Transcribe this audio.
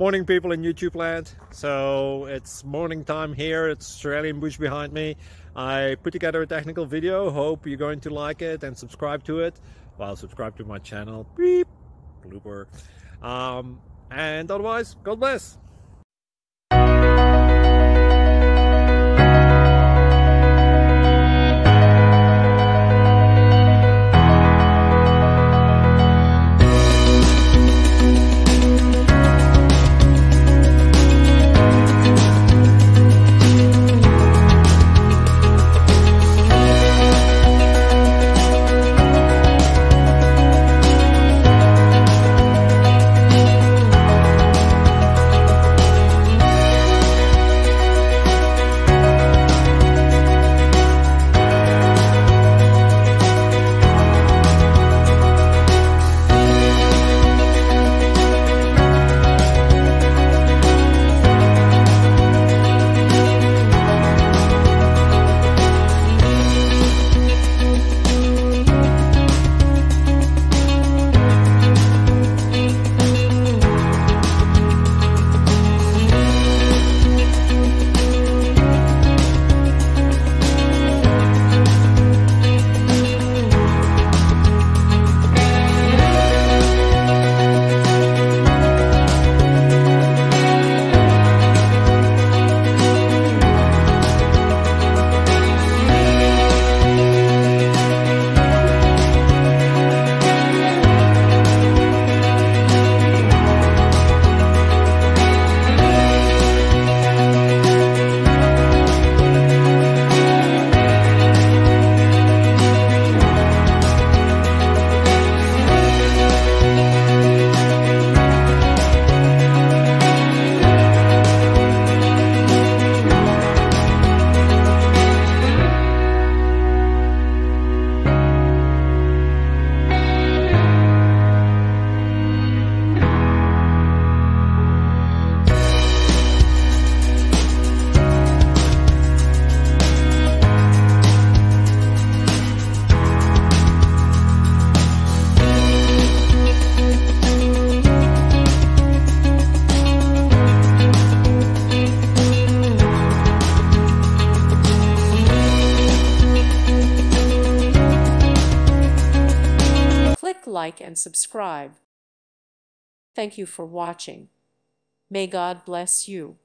Morning people in YouTube land. So it's morning time here. It's Australian bush behind me. I put together a technical video. Hope you're going to like it and subscribe to it. Well, subscribe to my channel. Beep. Blooper. And otherwise, God bless. Like and subscribe. Thank you for watching. May God bless you.